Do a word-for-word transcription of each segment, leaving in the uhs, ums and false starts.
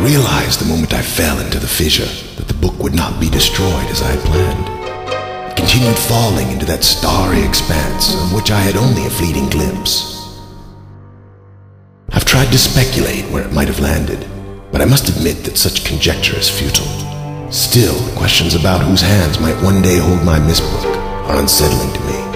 realized the moment I fell into the fissure that the book would not be destroyed as I had planned. It continued falling into that starry expanse of which I had only a fleeting glimpse. I've tried to speculate where it might have landed, but I must admit that such conjecture is futile. Still, questions about whose hands might one day hold my mistbook are unsettling to me.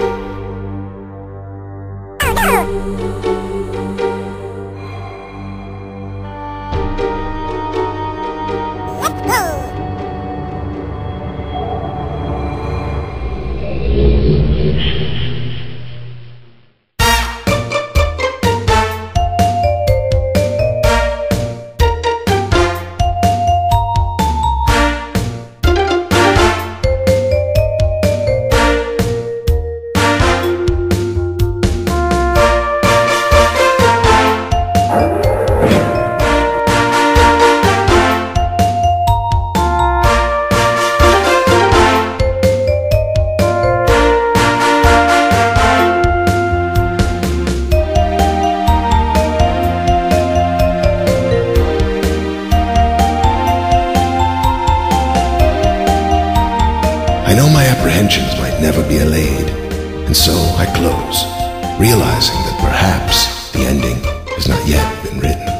I know my apprehensions might never be allayed, and so I close, realizing that perhaps the ending has not yet been written.